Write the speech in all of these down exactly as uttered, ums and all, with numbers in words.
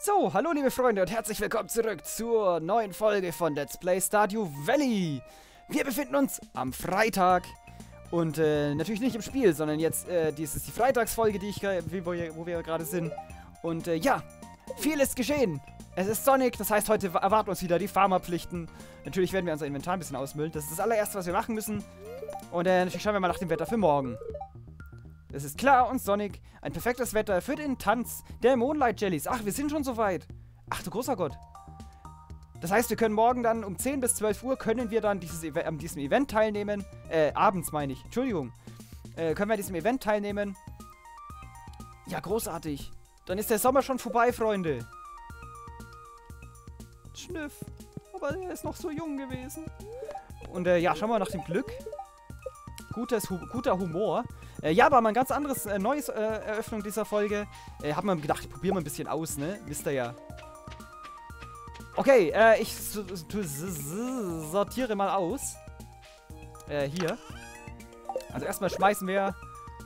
So, hallo liebe Freunde und herzlich willkommen zurück zur neuen Folge von Let's Play Stardew Valley. Wir befinden uns am Freitag und äh, natürlich nicht im Spiel, sondern jetzt, äh, dies ist die Freitagsfolge, die ich, wo wir, wo wir gerade sind. Und äh, ja, viel ist geschehen. Es ist sonnig, das heißt, heute erwarten uns wieder die Farmerpflichten. Natürlich werden wir unser Inventar ein bisschen ausmüllen. Das ist das allererste, was wir machen müssen. Und äh, natürlich schauen wir mal nach dem Wetter für morgen. Es ist klar und sonnig. Ein perfektes Wetter für den Tanz der Moonlight Jellies. Ach, wir sind schon so weit. Ach du großer Gott. Das heißt, wir können morgen dann um zehn bis zwölf Uhr können wir dann dieses Ev an diesem Event teilnehmen. Äh, abends meine ich. Entschuldigung. Äh, können wir an diesem Event teilnehmen. Ja, großartig. Dann ist der Sommer schon vorbei, Freunde. Schniff. Aber er ist noch so jung gewesen. Und äh, ja, schauen wir mal nach dem Glück. Gutes, hu guter Humor. Äh, ja, aber mal ein ganz anderes, äh, neues äh, Eröffnung dieser Folge. Äh, hab mir gedacht, ich probiere mal ein bisschen aus, ne? Wisst ihr ja. Okay, äh, ich sortiere mal aus. Äh, hier. Also erstmal schmeißen wir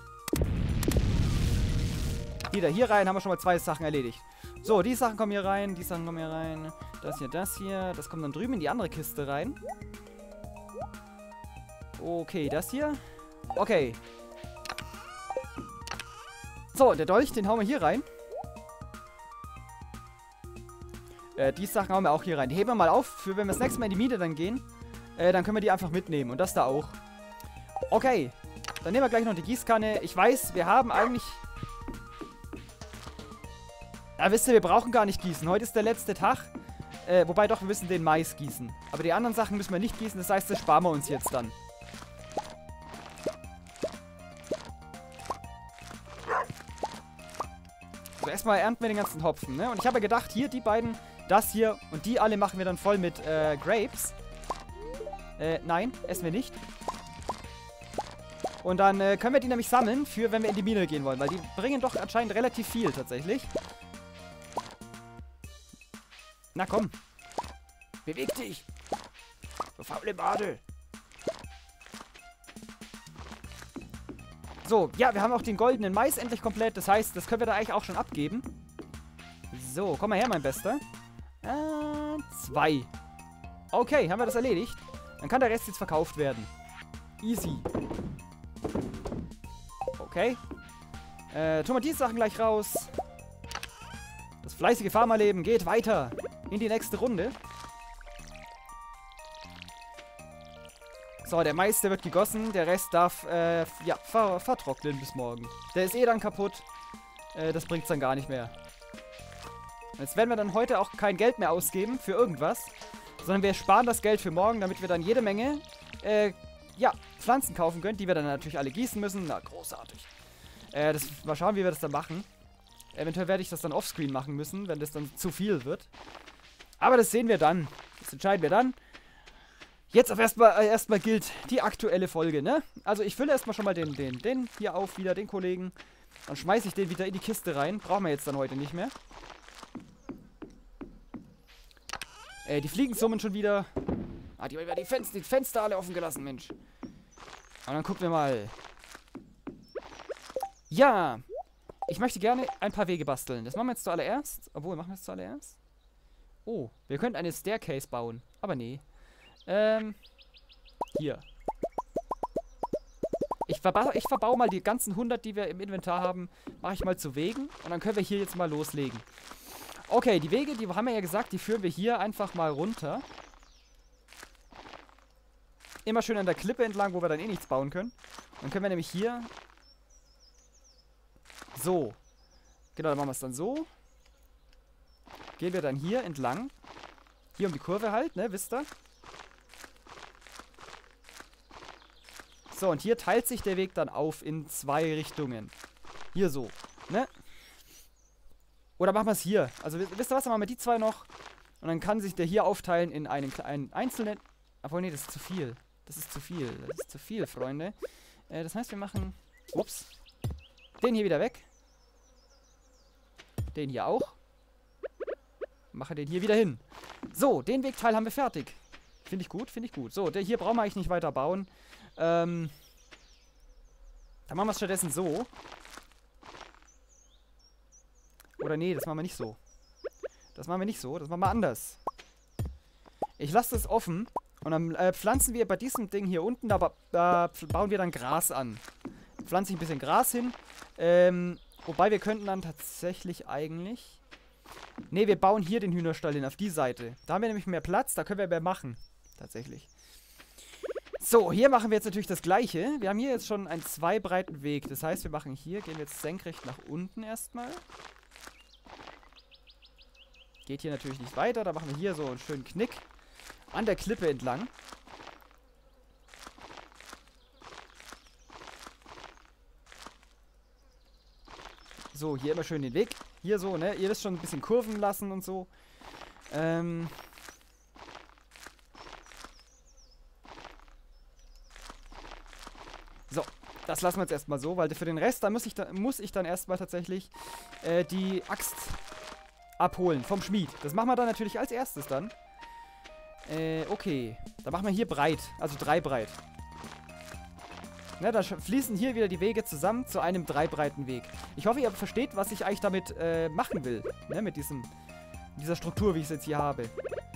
wieder hier rein, haben wir schon mal zwei Sachen erledigt. So, die Sachen kommen hier rein, die Sachen kommen hier rein. Das hier, das hier. Das kommt dann drüben in die andere Kiste rein. Okay, das hier. Okay. So, der Dolch, den hauen wir hier rein. Äh, die Sachen hauen wir auch hier rein. Die heben wir mal auf, für wenn wir das nächste Mal in die Miete dann gehen. Äh, dann können wir die einfach mitnehmen. Und das da auch. Okay. Dann nehmen wir gleich noch die Gießkanne. Ich weiß, wir haben eigentlich... Ja, wisst ihr, wir brauchen gar nicht gießen. Heute ist der letzte Tag. Äh, wobei doch, wir müssen den Mais gießen. Aber die anderen Sachen müssen wir nicht gießen. Das heißt, das sparen wir uns jetzt dann. Also erstmal ernten wir den ganzen Hopfen, ne? Und ich habe ja gedacht, hier die beiden, das hier und die alle machen wir dann voll mit äh, Grapes. Äh, nein, essen wir nicht. Und dann äh, können wir die nämlich sammeln, für wenn wir in die Mine gehen wollen. Weil die bringen doch anscheinend relativ viel, tatsächlich. Na komm. Beweg dich. Du faule Bade. So, ja, wir haben auch den goldenen Mais endlich komplett. Das heißt, das können wir da eigentlich auch schon abgeben. So, komm mal her, mein Bester. Äh, zwei. Okay, haben wir das erledigt. Dann kann der Rest jetzt verkauft werden. Easy. Okay. Äh, tun wir die Sachen gleich raus. Das fleißige Farmerleben geht weiter in die nächste Runde. So, der Mais, der wird gegossen. Der Rest darf, äh, ja, ver vertrocknen bis morgen. Der ist eh dann kaputt. Äh, das bringt's dann gar nicht mehr. Jetzt werden wir dann heute auch kein Geld mehr ausgeben für irgendwas. Sondern wir sparen das Geld für morgen, damit wir dann jede Menge, äh, ja, Pflanzen kaufen können, die wir dann natürlich alle gießen müssen. Na, großartig. Äh, das, mal schauen, wie wir das dann machen. Eventuell werde ich das dann offscreen machen müssen, wenn das dann zu viel wird. Aber das sehen wir dann. Das entscheiden wir dann. Jetzt auf erstmal äh, erstmal gilt die aktuelle Folge, ne? Also ich fülle erstmal schon mal den, den, den hier auf, wieder den Kollegen. Dann schmeiße ich den wieder in die Kiste rein. Brauchen wir jetzt dann heute nicht mehr. Äh, die Fliegen summen schon wieder. Ah, die haben ja die Fenster, die Fenster alle offen gelassen, Mensch. Und dann gucken wir mal. Ja. Ich möchte gerne ein paar Wege basteln. Das machen wir jetzt zuallererst. Obwohl, machen wir es zuallererst? Oh, wir könnten eine Staircase bauen. Aber nee. Ähm, hier. Ich, verba ich verbau mal die ganzen hundert, die wir im Inventar haben, mache ich mal zu Wegen. Und dann können wir hier jetzt mal loslegen. Okay, die Wege, die haben wir ja gesagt, die führen wir hier einfach mal runter. Immer schön an der Klippe entlang, wo wir dann eh nichts bauen können. Dann können wir nämlich hier... So. Genau, dann machen wir es dann so. Gehen wir dann hier entlang. Hier um die Kurve halt, ne, wisst ihr? So, und hier teilt sich der Weg dann auf in zwei Richtungen. Hier so, ne? Oder machen wir es hier. Also, wisst ihr was, dann machen wir die zwei noch. Und dann kann sich der hier aufteilen in einen, einen einzelnen... Obwohl, nee, das ist zu viel. Das ist zu viel. Das ist zu viel, Freunde. Äh, das heißt, wir machen... Ups. Den hier wieder weg. Den hier auch. Mache den hier wieder hin. So, den Wegteil haben wir fertig. Finde ich gut, finde ich gut. So, der hier brauchen wir eigentlich nicht weiter bauen. Ähm, dann machen wir es stattdessen so. Oder nee, das machen wir nicht so. Das machen wir nicht so. Das machen wir anders. Ich lasse das offen. Und dann äh, pflanzen wir bei diesem Ding hier unten, da ba äh, bauen wir dann Gras an. Pflanze ich ein bisschen Gras hin. Ähm, wobei wir könnten dann tatsächlich eigentlich... Ne, wir bauen hier den Hühnerstall hin, auf die Seite. Da haben wir nämlich mehr Platz, da können wir mehr machen. Tatsächlich. So, hier machen wir jetzt natürlich das Gleiche. Wir haben hier jetzt schon einen zwei breiten Weg. Das heißt, wir machen hier, gehen wir jetzt senkrecht nach unten erstmal. Geht hier natürlich nicht weiter, da machen wir hier so einen schönen Knick. An der Klippe entlang. So, hier immer schön den Weg. Hier so, ne? Ihr wisst schon, ein bisschen Kurven lassen und so. Ähm. So, das lassen wir jetzt erstmal so, weil für den Rest, da muss ich, da, muss ich dann erstmal tatsächlich äh, die Axt abholen vom Schmied. Das machen wir dann natürlich als erstes dann. Äh, okay. Dann machen wir hier breit. Also drei breit. Ne, da fließen hier wieder die Wege zusammen zu einem drei breiten Weg. Ich hoffe, ihr versteht, was ich eigentlich damit äh, machen will. Ne, mit diesem, dieser Struktur, wie ich es jetzt hier habe.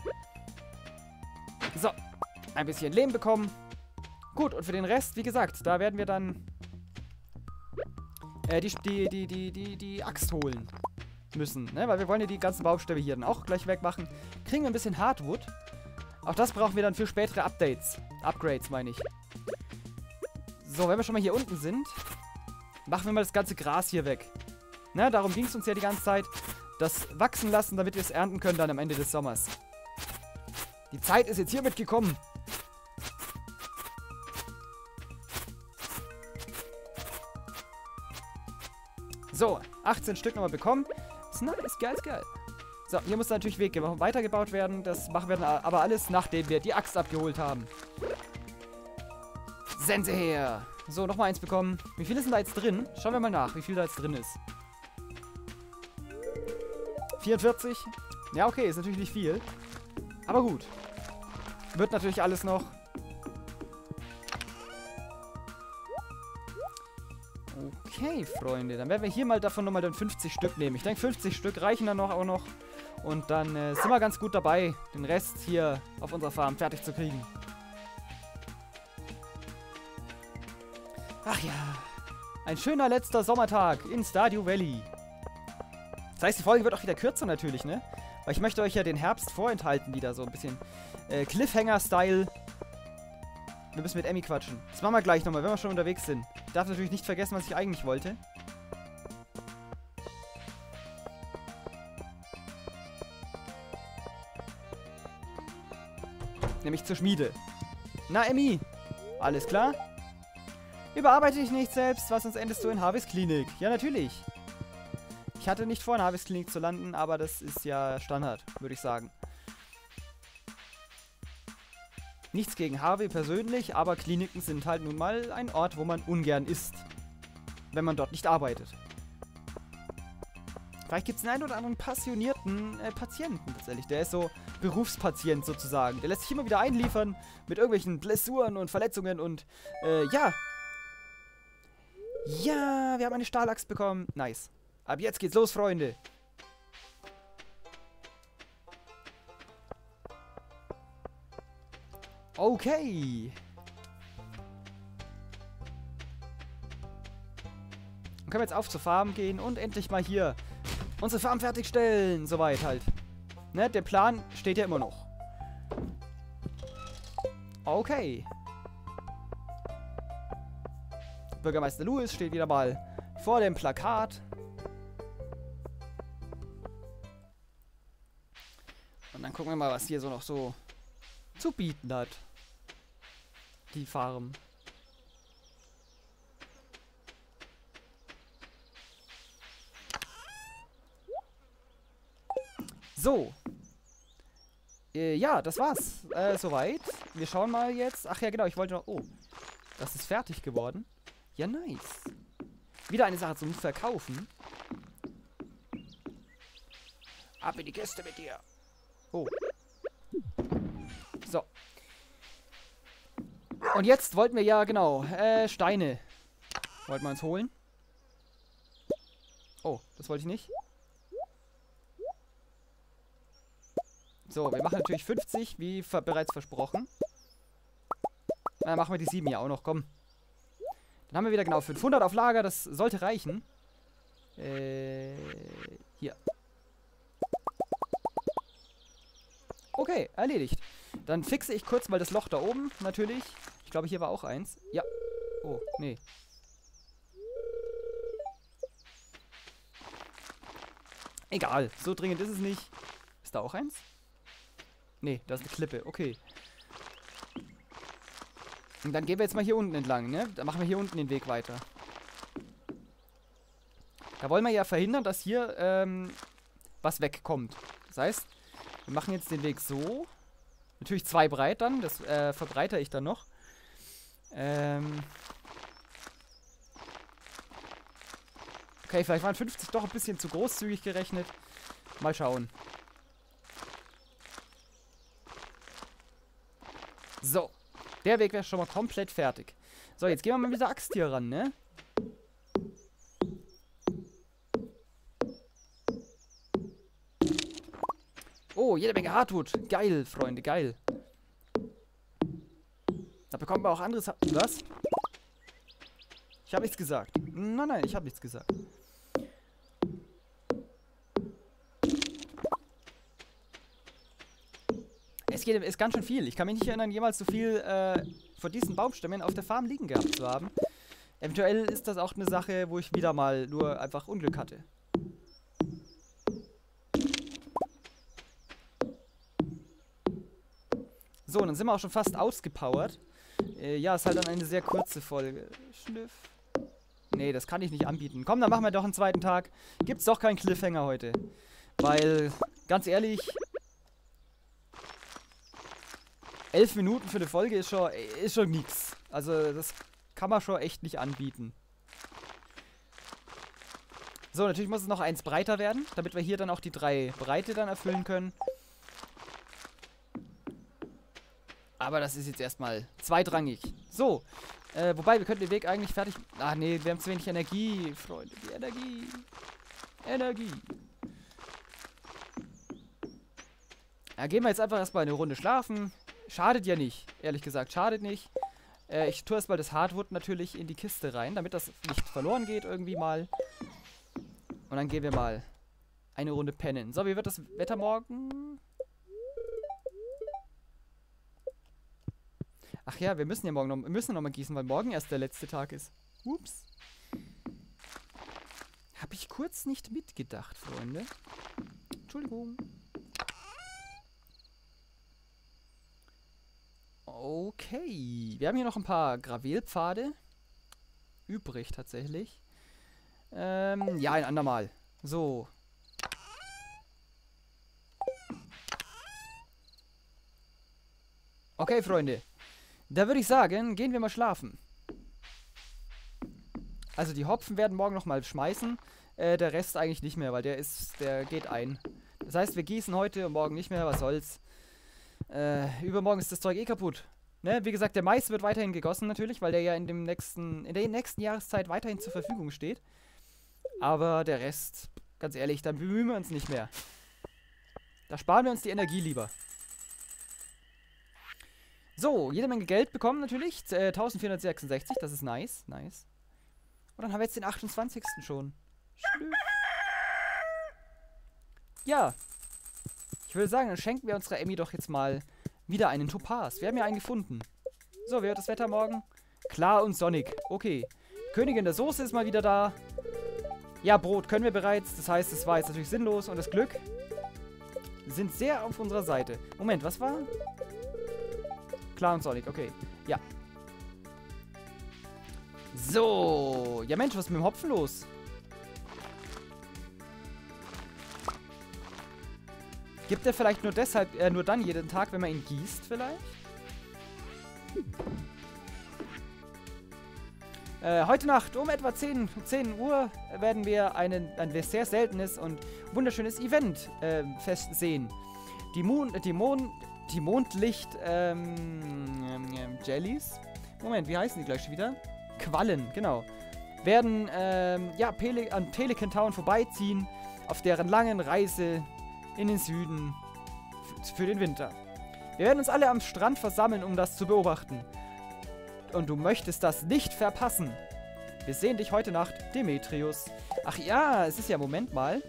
So. Ein bisschen Lehm bekommen. Gut, und für den Rest, wie gesagt, da werden wir dann äh, die, die, die, die, die, die Axt holen müssen. Ne, weil wir wollen ja die ganzen Baumstämme hier dann auch gleich wegmachen. Kriegen wir ein bisschen Hardwood. Auch das brauchen wir dann für spätere Updates. Upgrades, meine ich. So, wenn wir schon mal hier unten sind, machen wir mal das ganze Gras hier weg. Ne, darum ging es uns ja die ganze Zeit. Das wachsen lassen, damit wir es ernten können dann am Ende des Sommers. Die Zeit ist jetzt hiermit gekommen. So, achtzehn Stück nochmal bekommen. Ist nice, geil, ist geil. So, hier muss natürlich Weg weitergebaut werden. Das machen wir dann aber alles, nachdem wir die Axt abgeholt haben. Sense her. So, nochmal eins bekommen. Wie viel ist denn da jetzt drin? Schauen wir mal nach, wie viel da jetzt drin ist. vierundvierzig. Ja, okay, ist natürlich nicht viel. Aber gut. Wird natürlich alles noch. Okay, Freunde. Dann werden wir hier mal davon nochmal dann fünfzig Stück nehmen. Ich denke, fünfzig Stück reichen dann noch auch noch. Und dann äh, sind wir ganz gut dabei, den Rest hier auf unserer Farm fertig zu kriegen. Ach ja. Ein schöner letzter Sommertag in Stardew Valley. Das heißt, die Folge wird auch wieder kürzer natürlich, ne? Weil ich möchte euch ja den Herbst vorenthalten wieder. So ein bisschen äh, Cliffhanger-Style. Wir müssen mit Emmy quatschen. Das machen wir gleich nochmal, wenn wir schon unterwegs sind. Ich darf natürlich nicht vergessen, was ich eigentlich wollte. Nämlich zur Schmiede. Na, Emmy? Alles klar? Überarbeite dich nicht selbst, was sonst endest du in Harvest Klinik. Ja, natürlich. Ich hatte nicht vor, in Harvest Klinik zu landen, aber das ist ja Standard, würde ich sagen. Nichts gegen Harvey persönlich, aber Kliniken sind halt nun mal ein Ort, wo man ungern ist. Wenn man dort nicht arbeitet. Vielleicht gibt es einen einen oder anderen passionierten äh, Patienten tatsächlich. Der ist so Berufspatient sozusagen. Der lässt sich immer wieder einliefern mit irgendwelchen Blessuren und Verletzungen und äh, ja. Ja, wir haben eine Stahlaxt bekommen. Nice. Ab jetzt geht's los, Freunde. Okay. Dann können wir jetzt auf zur Farm gehen und endlich mal hier unsere Farm fertigstellen. Soweit halt. Ne, der Plan steht ja immer noch. Okay. Bürgermeister Lewis steht wieder mal vor dem Plakat. Und dann gucken wir mal, was hier so noch so zu bieten hat. Die Farm. So. Äh, ja, das war's. Äh, soweit. Wir schauen mal jetzt. Ach ja, genau, ich wollte noch... Oh, das ist fertig geworden. Ja, nice. Wieder eine Sache zum Verkaufen. Ab in die Kiste mit dir. Oh. So. Und jetzt wollten wir ja, genau, äh, Steine. Wollten wir uns holen. Oh, das wollte ich nicht. So, wir machen natürlich fünfzig, wie ver bereits versprochen. Dann machen wir die sieben ja auch noch, komm. Dann haben wir wieder genau fünfhundert auf Lager, das sollte reichen. Äh, hier. Okay, erledigt. Dann fixe ich kurz mal das Loch da oben, natürlich. Ich glaube, hier war auch eins. Ja. Oh, nee. Egal, so dringend ist es nicht. Ist da auch eins? Nee, da ist eine Klippe, okay. Und dann gehen wir jetzt mal hier unten entlang, ne? Dann machen wir hier unten den Weg weiter. Da wollen wir ja verhindern, dass hier ähm, was wegkommt. Das heißt, wir machen jetzt den Weg so. Natürlich zwei breit dann, das äh, verbreitere ich dann noch. Ähm okay, vielleicht waren fünfzig doch ein bisschen zu großzügig gerechnet. Mal schauen. So, der Weg wäre schon mal komplett fertig. So, jetzt gehen wir mal mit der Axt hier ran, ne? Oh, jede Menge Hardwood. Geil, Freunde, geil. Da bekommen wir auch anderes... Ha Was? Ich habe nichts gesagt. Nein, nein, ich habe nichts gesagt. Es geht, ist ganz schön viel. Ich kann mich nicht erinnern, jemals so viel äh, von diesen Baumstämmen auf der Farm liegen gehabt zu haben. Eventuell ist das auch eine Sache, wo ich wieder mal nur einfach Unglück hatte. So, dann sind wir auch schon fast ausgepowert. Äh, ja, ist halt dann eine sehr kurze Folge. Schnüff. Nee, das kann ich nicht anbieten. Komm, dann machen wir doch einen zweiten Tag. Gibt's doch keinen Cliffhanger heute. Weil, ganz ehrlich... Elf Minuten für eine Folge ist schon, ist schon nix. Also, das kann man schon echt nicht anbieten. So, natürlich muss es noch eins breiter werden, damit wir hier dann auch die drei Breite dann erfüllen können. Aber das ist jetzt erstmal zweitrangig. So, äh, wobei, wir könnten den Weg eigentlich fertig... Ach nee, wir haben zu wenig Energie, Freunde. Die Energie. Energie. Ja, gehen wir jetzt einfach erstmal eine Runde schlafen. Schadet ja nicht, ehrlich gesagt, schadet nicht. Äh, ich tue erstmal das Hardwood natürlich in die Kiste rein, damit das nicht verloren geht irgendwie mal. Und dann gehen wir mal eine Runde pennen. So, wie wird das Wetter morgen? Ach ja, wir müssen ja morgen noch, wir müssen noch mal gießen, weil morgen erst der letzte Tag ist. Ups. Habe ich kurz nicht mitgedacht, Freunde. Entschuldigung. Okay. Wir haben hier noch ein paar Gravelpfade übrig tatsächlich. Ähm, ja, ein andermal. So. Okay, Freunde. Da würde ich sagen, gehen wir mal schlafen. Also die Hopfen werden morgen nochmal schmeißen. Äh, der Rest eigentlich nicht mehr, weil der ist, der geht ein. Das heißt, wir gießen heute und morgen nicht mehr, was soll's. Äh, übermorgen ist das Zeug eh kaputt. Ne? Wie gesagt, der Mais wird weiterhin gegossen natürlich, weil der ja in dem nächsten, in der nächsten Jahreszeit weiterhin zur Verfügung steht. Aber der Rest, ganz ehrlich, dann bemühen wir uns nicht mehr. Da sparen wir uns die Energie lieber. So, jede Menge Geld bekommen natürlich. Äh, eintausendvierhundertsechsundsechzig, das ist nice, nice. Und dann haben wir jetzt den achtundzwanzigsten schon. Schlüff. Ja. Ich würde sagen, dann schenken wir unserer Emmy doch jetzt mal wieder einen Topaz. Wir haben ja einen gefunden. So, wie wird das Wetter morgen? Klar und sonnig. Okay. Königin der Soße ist mal wieder da. Ja, Brot können wir bereits. Das heißt, es war jetzt natürlich sinnlos. Und das Glück sind sehr auf unserer Seite. Moment, was war? Klar und sonnig, okay. Ja. So. Ja, Mensch, was ist mit dem Hopfen los? Gibt er vielleicht nur deshalb, äh, nur dann jeden Tag, wenn man ihn gießt, vielleicht? Äh, heute Nacht um etwa zehn Uhr werden wir einen, ein sehr seltenes und wunderschönes Event äh, festsehen. Die Moon, die Mond, die Mondlicht, ähm, ähm, Jellies? Moment, wie heißen die gleich wieder? Quallen, genau. Werden, ähm, ja, Pele an Pelican Town vorbeiziehen, auf deren langen Reise in den Süden. für den Winter. Wir werden uns alle am Strand versammeln, um das zu beobachten. Und du möchtest das nicht verpassen. Wir sehen dich heute Nacht, Demetrius. Ach ja, es ist ja, Moment mal.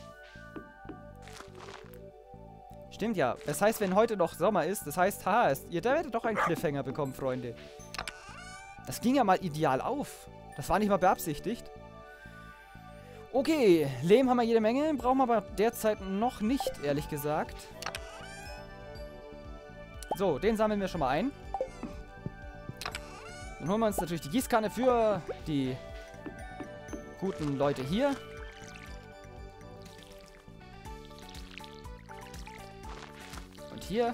Stimmt ja. Das heißt, wenn heute noch Sommer ist, das heißt, haha, ihr werdet doch einen Cliffhanger bekommen, Freunde. Das ging ja mal ideal auf. Das war nicht mal beabsichtigt. Okay, Lehm haben wir jede Menge, brauchen wir aber derzeit noch nicht, ehrlich gesagt. So, den sammeln wir schon mal ein. Dann holen wir uns natürlich die Gießkanne für die guten Leute hier. Und hier.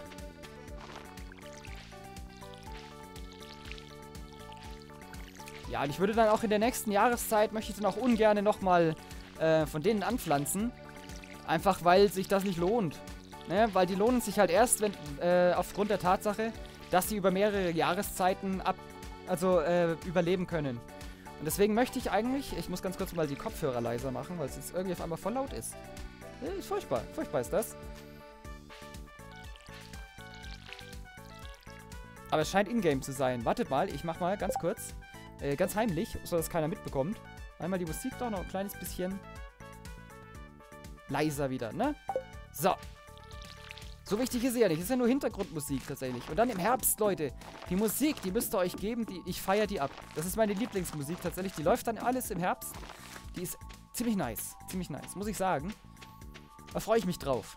Ja, und ich würde dann auch in der nächsten Jahreszeit, möchte ich dann auch ungern nochmal äh, von denen anpflanzen. Einfach, weil sich das nicht lohnt. Ne? Weil die lohnen sich halt erst, wenn äh, aufgrund der Tatsache, dass sie über mehrere Jahreszeiten ab, also äh, überleben können. Und deswegen möchte ich eigentlich, ich muss ganz kurz mal die Kopfhörer leiser machen, weil es jetzt irgendwie auf einmal voll laut ist. Äh, ist furchtbar, furchtbar ist das. Aber es scheint in-game zu sein. Wartet mal, ich mach mal ganz kurz. Äh, ganz heimlich, sodass keiner mitbekommt. Einmal die Musik doch noch ein kleines bisschen leiser wieder, ne? So. So wichtig ist sie ja nicht. Das ist ja nur Hintergrundmusik tatsächlich. Und dann im Herbst, Leute. Die Musik, die müsst ihr euch geben. Die, ich feiere die ab. Das ist meine Lieblingsmusik tatsächlich. Die läuft dann alles im Herbst. Die ist ziemlich nice. Ziemlich nice, muss ich sagen. Da freue ich mich drauf.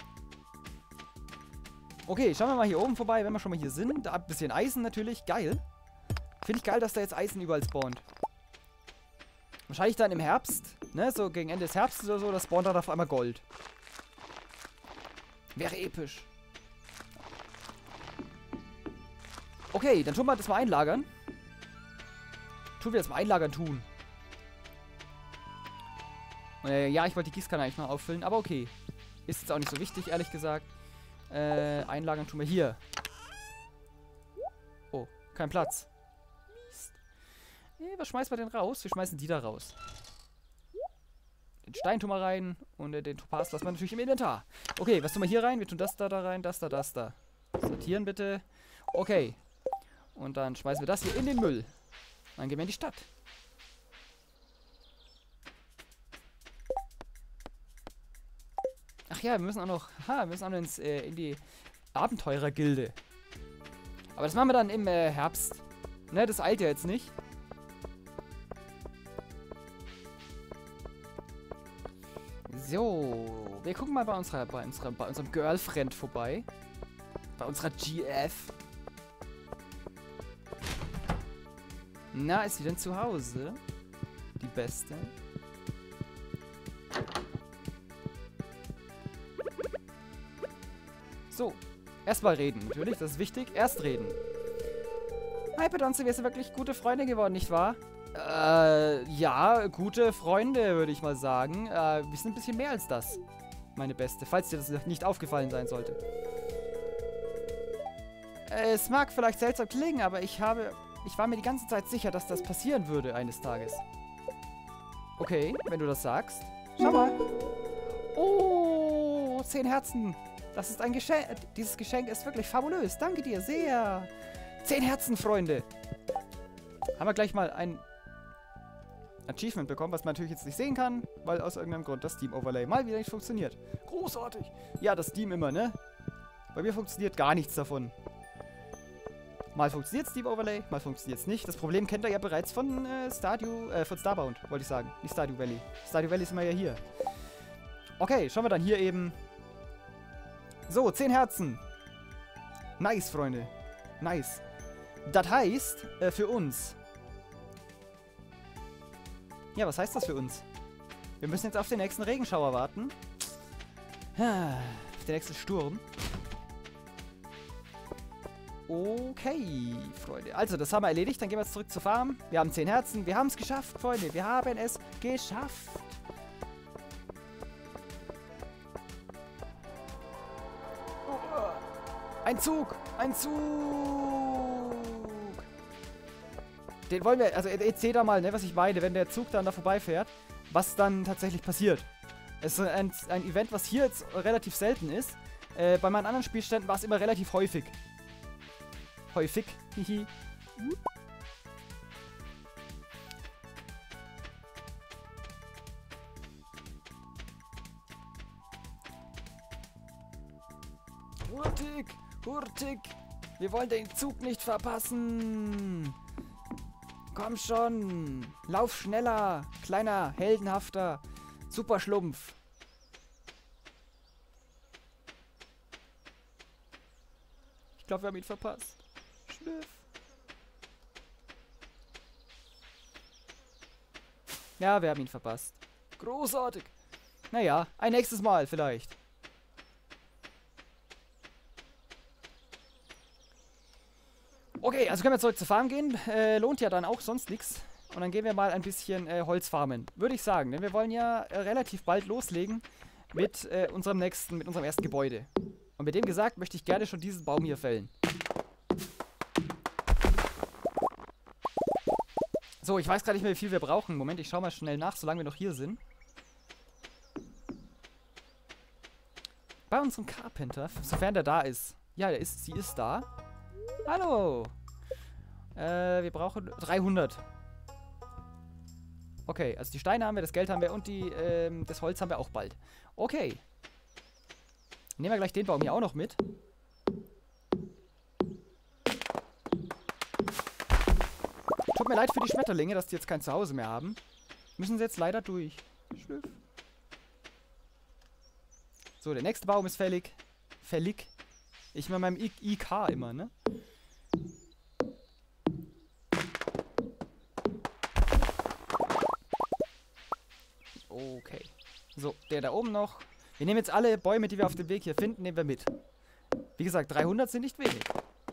Okay, schauen wir mal hier oben vorbei, wenn wir schon mal hier sind. Da ein bisschen Eisen natürlich. Geil. Finde ich geil, dass da jetzt Eisen überall spawnt. Wahrscheinlich dann im Herbst, ne, so gegen Ende des Herbstes oder so, da spawnt dann auf einmal Gold. Wäre episch. Okay, dann tun wir das mal einlagern. Tun wir das mal einlagern tun. Äh, ja, ich wollte die Gießkanne eigentlich noch auffüllen, aber okay. Ist jetzt auch nicht so wichtig, ehrlich gesagt. Äh, einlagern tun wir hier. Oh, kein Platz. Hey, was schmeißen wir denn raus? Wir schmeißen die da raus. Den Stein tun wir rein und äh, den Topaz lassen wir natürlich im Inventar. Okay, was tun wir hier rein? Wir tun das da, da rein, das da, das da. Sortieren bitte. Okay. Und dann schmeißen wir das hier in den Müll. Dann gehen wir in die Stadt. Ach ja, wir müssen auch noch, ha, wir müssen auch noch ins, äh, in die Abenteurergilde. Aber das machen wir dann im äh, Herbst. Ne, das eilt ja jetzt nicht. So, wir gucken mal bei unserer, bei unserer, bei unserem Girlfriend vorbei. Bei unserer G F. Na, ist sie denn zu Hause? Die Beste. So, erstmal reden, natürlich, das ist wichtig. Erst reden. Hi, Pedonze, wir sind wirklich gute Freunde geworden, nicht wahr? Äh, ja, gute Freunde, würde ich mal sagen. Äh, wir sind ein bisschen mehr als das, meine Beste, falls dir das nicht aufgefallen sein sollte. Es mag vielleicht seltsam klingen, aber ich habe... Ich war mir die ganze Zeit sicher, dass das passieren würde eines Tages. Okay, wenn du das sagst. Schau mal. Oh, zehn Herzen. Das ist ein Geschenk. Dieses Geschenk ist wirklich fabulös. Danke dir sehr. Zehn Herzen, Freunde. Haben wir gleich mal ein Achievement bekommen, was man natürlich jetzt nicht sehen kann, weil aus irgendeinem Grund das Steam-Overlay mal wieder nicht funktioniert. Großartig. Ja, das Steam immer, ne? Bei mir funktioniert gar nichts davon. Mal funktioniert Steam Overlay, mal funktioniert es nicht. Das Problem kennt ihr ja bereits von äh, Stardew, äh, von Starbound, wollte ich sagen. Nicht Stardew Valley. Stardew Valley ist immer ja hier. Okay, schauen wir dann hier eben. So, zehn Herzen. Nice, Freunde. Nice. Das heißt, äh, für uns. Ja, was heißt das für uns? Wir müssen jetzt auf den nächsten Regenschauer warten. Auf den nächsten Sturm. Okay, Freunde. Also, das haben wir erledigt. Dann gehen wir jetzt zurück zur Farm. Wir haben zehn Herzen. Wir haben es geschafft, Freunde. Wir haben es geschafft. Ein Zug. Ein Zug. Den wollen wir... Also, jetzt seht ihr mal, ne, was ich meine. Wenn der Zug dann da vorbeifährt, was dann tatsächlich passiert. Es ist ein, ein Event, was hier jetzt relativ selten ist. Äh, bei meinen anderen Spielständen war es immer relativ häufig. Häufig. Hihi. Hurtig! Hurtig! Wir wollen den Zug nicht verpassen! Komm schon! Lauf schneller! Kleiner, heldenhafter Superschlumpf! Ich glaube, wir haben ihn verpasst. Schlüff. Ja, wir haben ihn verpasst. Großartig! Naja, ein nächstes Mal vielleicht. Okay, also können wir zurück zur Farm gehen. Äh, lohnt ja dann auch sonst nichts. Und dann gehen wir mal ein bisschen äh, Holz farmen. Würde ich sagen, denn wir wollen ja äh, relativ bald loslegen mit äh, unserem nächsten, mit unserem ersten Gebäude. Und mit dem gesagt, möchte ich gerne schon diesen Baum hier fällen. So, ich weiß gerade nicht mehr, wie viel wir brauchen. Moment, ich schaue mal schnell nach, solange wir noch hier sind. Bei unserem Carpenter, sofern der da ist. Ja, der ist, sie ist da. Hallo. Äh, wir brauchen dreihundert. Okay, also die Steine haben wir, das Geld haben wir und die, ähm, das Holz haben wir auch bald. Okay. Nehmen wir gleich den Baum hier auch noch mit. Tut mir leid für die Schmetterlinge, dass die jetzt kein Zuhause mehr haben. Müssen sie jetzt leider durch. Schlüff. So, der nächste Baum ist fällig. Fällig. Ich mit meinem I K immer, ne? Okay. So, der da oben noch. Wir nehmen jetzt alle Bäume, die wir auf dem Weg hier finden, nehmen wir mit. Wie gesagt, dreihundert sind nicht wenig.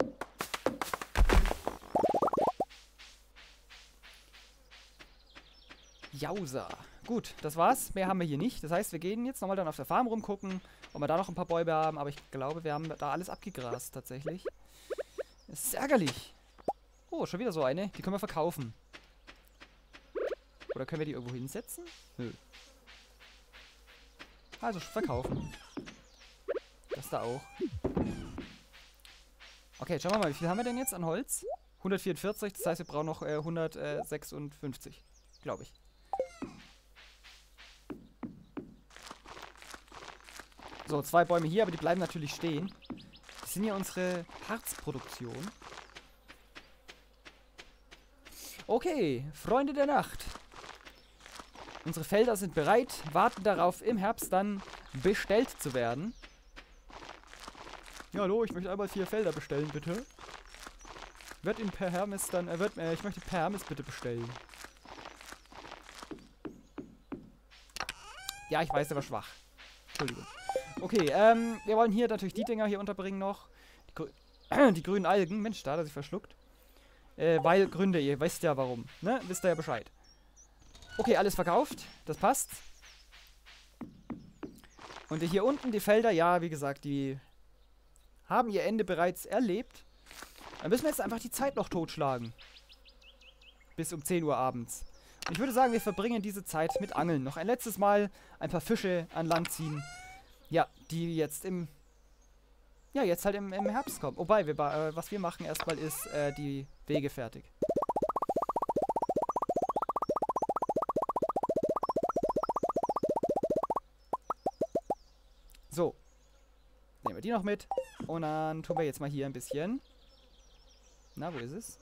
Jausa. Gut, das war's. Mehr haben wir hier nicht. Das heißt, wir gehen jetzt nochmal dann auf der Farm rumgucken, ob wir da noch ein paar Bäume haben. Aber ich glaube, wir haben da alles abgegrast, tatsächlich. Das ist ärgerlich. Oh, schon wieder so eine. Die können wir verkaufen. Oder können wir die irgendwo hinsetzen? Nö. Also, verkaufen. Das da auch. Okay, jetzt schauen wir mal, wie viel haben wir denn jetzt an Holz? hundertvierundvierzig, das heißt, wir brauchen noch äh, hundertsechsundfünfzig. Glaube ich. So, zwei Bäume hier, aber die bleiben natürlich stehen. Das sind ja unsere Harzproduktion. Okay, Freunde der Nacht. Unsere Felder sind bereit, warten darauf, im Herbst dann bestellt zu werden. Ja, hallo, ich möchte einmal vier Felder bestellen, bitte. Wird ihn per Hermes dann, äh, wird, äh, ich möchte per Hermes bitte bestellen. Ja, ich weiß, der war schwach. Entschuldigung. Okay, ähm, wir wollen hier natürlich die Dinger hier unterbringen noch. Die, grü die grünen Algen. Mensch, da hat er sich verschluckt. Äh, weil Gründe, ihr wisst ja warum. Ne? Wisst ihr ja Bescheid. Okay, alles verkauft. Das passt. Und hier unten die Felder, ja, wie gesagt, die haben ihr Ende bereits erlebt. Dann müssen wir jetzt einfach die Zeit noch totschlagen. Bis um zehn Uhr abends. Und ich würde sagen, wir verbringen diese Zeit mit Angeln. Noch ein letztes Mal ein paar Fische an Land ziehen. Ja, die jetzt im... Ja, jetzt halt im, im Herbst kommen. Wobei, wir, äh, was wir machen erstmal ist äh, die Wege fertig. So. Nehmen wir die noch mit. Und dann tun wir jetzt mal hier ein bisschen... Na, wo ist es?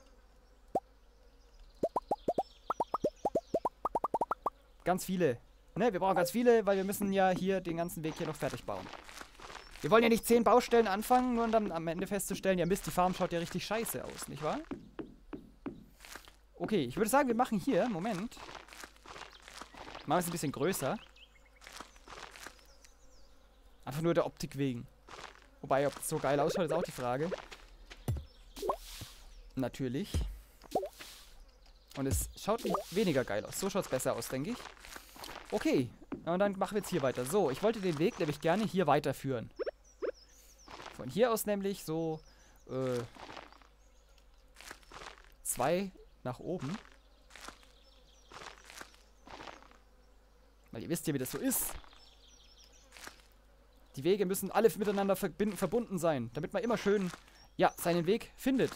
Ganz viele. Ne, wir brauchen ganz viele, weil wir müssen ja hier den ganzen Weg hier noch fertig bauen. Wir wollen ja nicht zehn Baustellen anfangen, nur um dann am Ende festzustellen, ja Mist, die Farm schaut ja richtig scheiße aus, nicht wahr? Okay, ich würde sagen, wir machen hier, Moment. Machen wir es ein bisschen größer. Einfach nur der Optik wegen. Wobei, ob es so geil ausschaut, ist auch die Frage. Natürlich. Und es schaut nicht weniger geil aus. So schaut es besser aus, denke ich. Okay, und dann machen wir jetzt hier weiter. So, ich wollte den Weg nämlich gerne hier weiterführen. Von hier aus nämlich so äh, zwei nach oben. Weil ihr wisst ja, wie das so ist. Die Wege müssen alle miteinander verbinden, verbunden sein, damit man immer schön, ja, seinen Weg findet.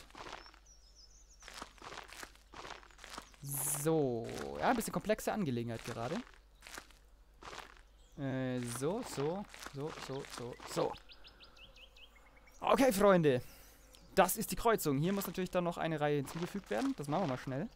So, ja, ein bisschen komplexe Angelegenheit gerade. Äh, so, so, so, so, so, so. Okay, Freunde. Das ist die Kreuzung. Hier muss natürlich dann noch eine Reihe hinzugefügt werden. Das machen wir mal schnell.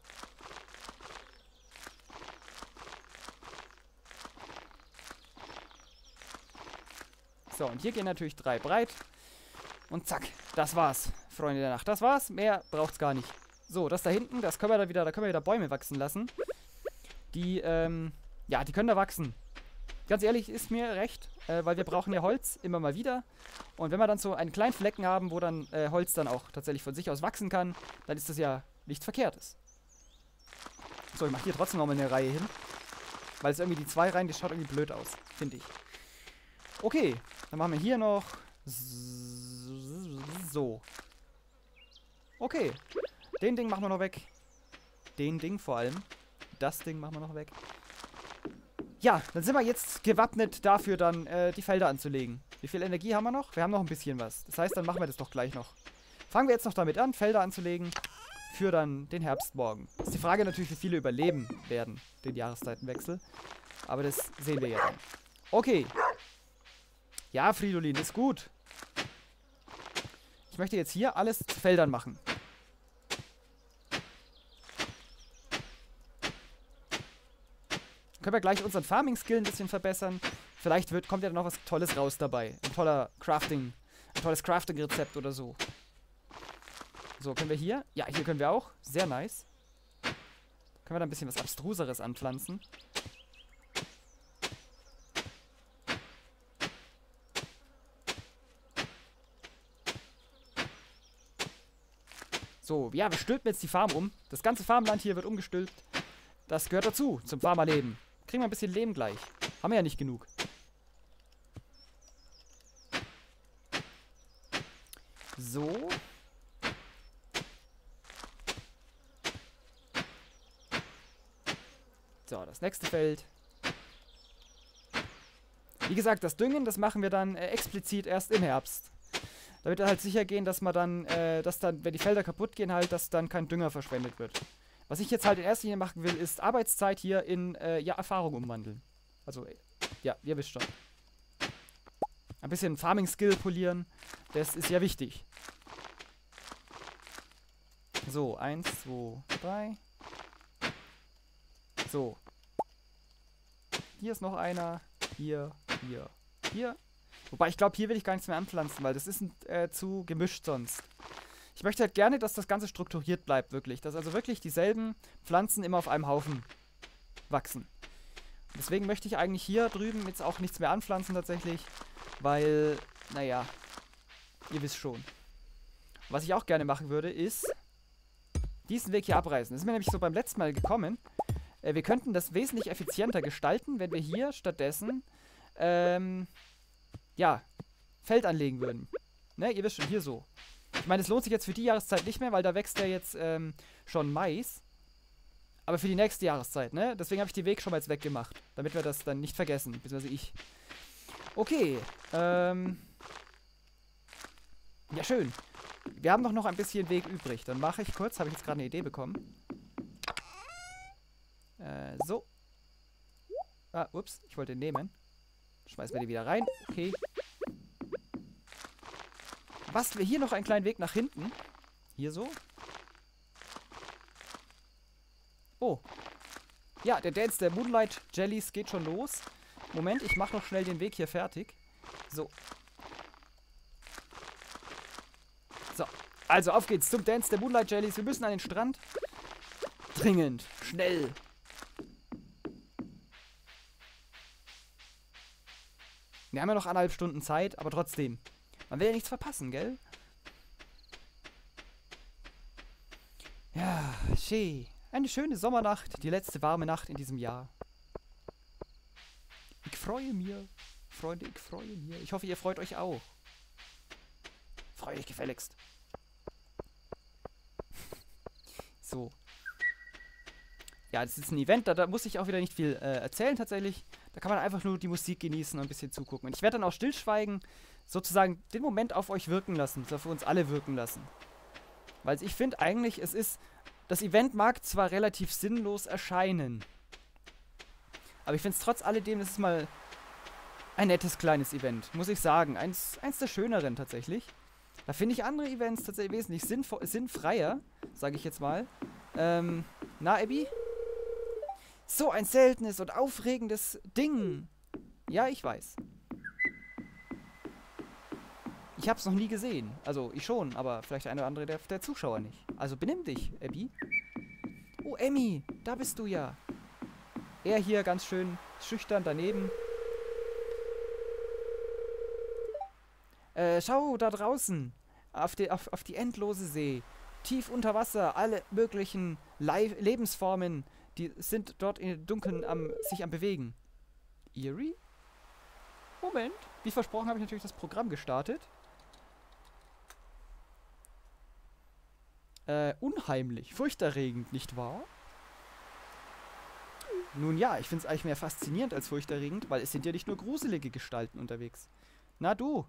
So, und hier gehen natürlich drei breit. Und zack, das war's, Freunde der Nacht. Das war's, mehr braucht's gar nicht. So, das da hinten, das können wir da wieder, da können wir wieder Bäume wachsen lassen. Die, ähm, ja, die können da wachsen. Ganz ehrlich, ist mir recht, äh, weil wir brauchen ja Holz immer mal wieder. Und wenn wir dann so einen kleinen Flecken haben, wo dann äh, Holz dann auch tatsächlich von sich aus wachsen kann, dann ist das ja nichts Verkehrtes. So, ich mache hier trotzdem nochmal eine Reihe hin. Weil es irgendwie die zwei Reihen, das schaut irgendwie blöd aus, finde ich. Okay, dann machen wir hier noch so. Okay, den Ding machen wir noch weg. Den Ding vor allem. Das Ding machen wir noch weg. Ja, dann sind wir jetzt gewappnet dafür, dann äh, die Felder anzulegen. Wie viel Energie haben wir noch? Wir haben noch ein bisschen was. Das heißt, dann machen wir das doch gleich noch. Fangen wir jetzt noch damit an, Felder anzulegen für dann den Herbstmorgen. Ist die Frage natürlich, wie viele überleben werden, den Jahreszeitenwechsel. Aber das sehen wir ja dann. Okay. Ja, Fridolin, ist gut. Ich möchte jetzt hier alles zu Feldern machen. Können wir gleich unseren Farming-Skill ein bisschen verbessern. Vielleicht wird, kommt ja noch was Tolles raus dabei. Ein toller Crafting, ein tolles Crafting-Rezept oder so. So, können wir hier? Ja, hier können wir auch. Sehr nice. Können wir da ein bisschen was Abstruseres anpflanzen. So, ja, wir stülpen jetzt die Farm um. Das ganze Farmland hier wird umgestülpt. Das gehört dazu, zum Farmerleben. Kriegen wir ein bisschen Leben gleich. Haben wir ja nicht genug. So. So, das nächste Feld. Wie gesagt, das Düngen, das machen wir dann äh, explizit erst im Herbst. Damit wir halt sicher gehen, dass man dann, äh, dass dann, wenn die Felder kaputt gehen, halt, dass dann kein Dünger verschwendet wird. Was ich jetzt halt in erster Linie machen will, ist Arbeitszeit hier in, äh, ja, Erfahrung umwandeln. Also, ja, ihr wisst schon. Ein bisschen Farming-Skill polieren, das ist ja wichtig. So, eins, zwei, drei. So. Hier ist noch einer. Hier, hier, hier. Wobei, ich glaube, hier will ich gar nichts mehr anpflanzen, weil das ist äh, zu gemischt sonst. Ich möchte halt gerne, dass das Ganze strukturiert bleibt, wirklich. Dass also wirklich dieselben Pflanzen immer auf einem Haufen wachsen. Deswegen möchte ich eigentlich hier drüben jetzt auch nichts mehr anpflanzen tatsächlich, weil, naja, ihr wisst schon. Was ich auch gerne machen würde, ist diesen Weg hier abreißen. Das ist mir nämlich so beim letzten Mal gekommen. Äh, wir könnten das wesentlich effizienter gestalten, wenn wir hier stattdessen, ähm, ja, Feld anlegen würden. Ne, ihr wisst schon, hier so. Ich meine, es lohnt sich jetzt für die Jahreszeit nicht mehr, weil da wächst ja jetzt ähm, schon Mais. Aber für die nächste Jahreszeit, ne? Deswegen habe ich den Weg schon mal jetzt weggemacht. Damit wir das dann nicht vergessen, beziehungsweise ich. Okay, ähm... ja, schön. Wir haben doch noch ein bisschen Weg übrig. Dann mache ich kurz, habe ich jetzt gerade eine Idee bekommen. Äh, so. Ah, ups, ich wollte den nehmen. Schmeißen wir den wieder rein. Okay. Basteln wir hier noch einen kleinen Weg nach hinten. Hier so. Oh. Ja, der Dance der Moonlight Jellies geht schon los. Moment, ich mache noch schnell den Weg hier fertig. So. So. Also, auf geht's zum Dance der Moonlight Jellies. Wir müssen an den Strand. Dringend. Schnell. Wir haben ja noch eineinhalb Stunden Zeit, aber trotzdem. Man will ja nichts verpassen, gell? Ja, schön. Eine schöne Sommernacht, die letzte warme Nacht in diesem Jahr. Ich freue mich. Freunde, ich freue mich. Ich hoffe, ihr freut euch auch. Freue dich gefälligst. So. ja, das ist ein Event, da, da muss ich auch wieder nicht viel äh, erzählen tatsächlich. Da kann man einfach nur die Musik genießen und ein bisschen zugucken. Und ich werde dann auch stillschweigen, sozusagen den Moment auf euch wirken lassen, so für uns alle wirken lassen. Weil ich finde eigentlich, es ist, das Event mag zwar relativ sinnlos erscheinen, aber ich finde es trotz alledem, es ist mal ein nettes kleines Event, muss ich sagen. Eins, eins der schöneren tatsächlich. Da finde ich andere Events tatsächlich wesentlich sinnfreier, sage ich jetzt mal. Ähm, na, Abby? So ein seltenes und aufregendes Ding. Ja, ich weiß. Ich hab's noch nie gesehen. Also, ich schon, aber vielleicht der eine oder andere der, der Zuschauer nicht. Also, benimm dich, Abby. Oh, Emmy, da bist du ja. Er hier ganz schön schüchtern daneben. Äh, schau da draußen. Auf die, auf, auf die endlose See. Tief unter Wasser, alle möglichen Le Lebensformen, die sind dort im Dunkeln am, sich am Bewegen. Eerie? Moment. Wie versprochen habe ich natürlich das Programm gestartet. Äh, unheimlich, furchterregend, nicht wahr? Nun ja, ich finde es eigentlich mehr faszinierend als furchterregend, weil es sind ja nicht nur gruselige Gestalten unterwegs. Na du.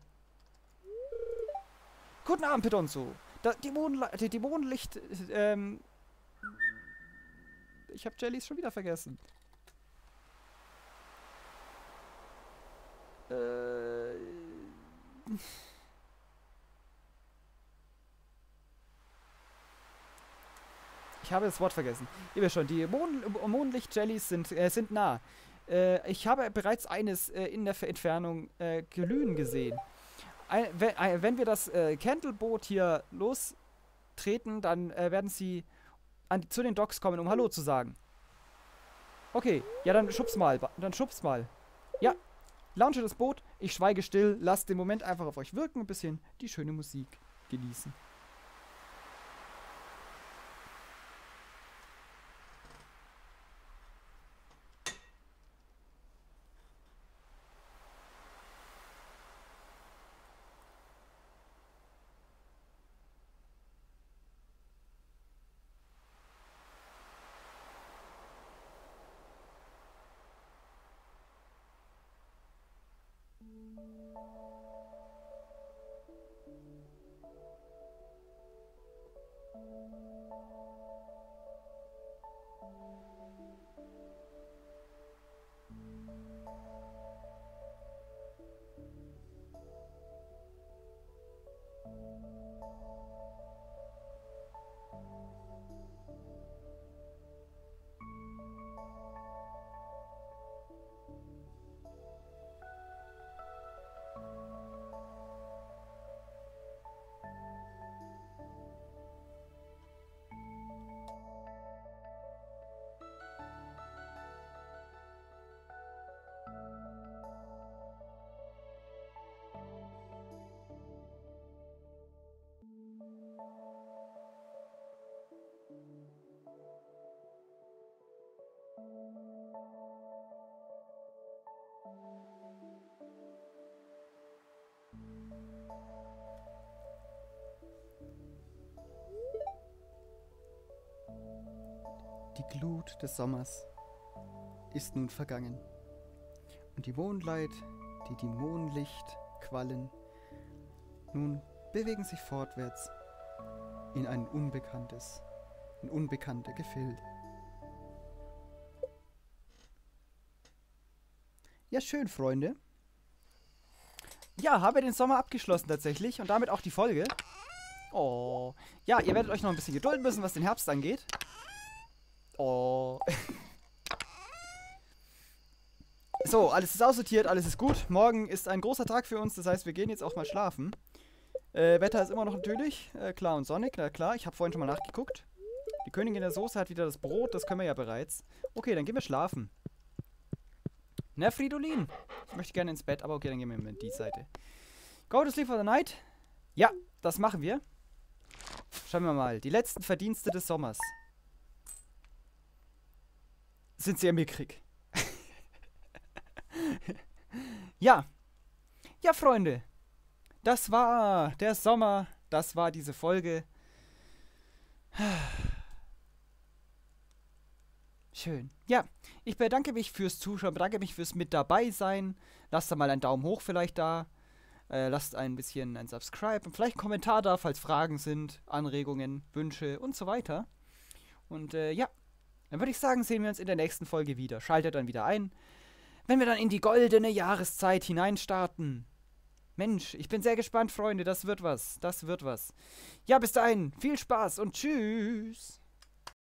Guten Abend, Pedonzo. Da, die, Mondla die, die Mondlicht... Ähm... Ich habe Jellys schon wieder vergessen. Äh... Ich habe das Wort vergessen. Ihr wisst schon, die Mond Mondlicht-Jellys sind, äh, sind nah. Äh, ich habe bereits eines äh, in der Entfernung äh, glühen gesehen. Ein, wenn, ein, wenn wir das äh, Candleboot hier lostreten, dann äh, werden sie an, zu den Docks kommen, um Hallo zu sagen. Okay, ja, dann schub's mal. Dann schub's mal. Ja, launche das Boot, ich schweige still, lasst den Moment einfach auf euch wirken, ein bisschen die schöne Musik genießen. Die Glut des Sommers ist nun vergangen. Und die Mondleid, die die Mondlicht quallen, nun bewegen sich fortwärts in ein unbekanntes, in unbekannte Gefilde. Ja, schön, Freunde. Ja, habe den Sommer abgeschlossen tatsächlich und damit auch die Folge. Oh. Ja, ihr werdet euch noch ein bisschen gedulden müssen, was den Herbst angeht. Oh. So, alles ist aussortiert, alles ist gut. Morgen ist ein großer Tag für uns, das heißt, wir gehen jetzt auch mal schlafen. Äh, Wetter ist immer noch natürlich äh, klar und sonnig, na klar. Ich habe vorhin schon mal nachgeguckt. Die Königin der Soße hat wieder das Brot, das können wir ja bereits. Okay, dann gehen wir schlafen. Na, Fridolin? Ich möchte gerne ins Bett, aber okay, dann gehen wir in die Seite. Go to sleep for the night? Ja, das machen wir. Schauen wir mal. Die letzten Verdienste des Sommers. Sind sehr mickrig. Ja. Ja, Freunde. Das war der Sommer. Das war diese Folge. Schön. Ja, ich bedanke mich fürs Zuschauen, bedanke mich fürs mit dabei sein. Lasst da mal einen Daumen hoch vielleicht da. Äh, lasst ein bisschen ein Subscribe und vielleicht einen Kommentar da, falls Fragen sind, Anregungen, Wünsche und so weiter. Und äh, ja, dann würde ich sagen, sehen wir uns in der nächsten Folge wieder. Schaltet dann wieder ein, wenn wir dann in die goldene Jahreszeit hineinstarten. Mensch, ich bin sehr gespannt, Freunde. Das wird was. Das wird was. Ja, bis dahin. Viel Spaß und tschüss.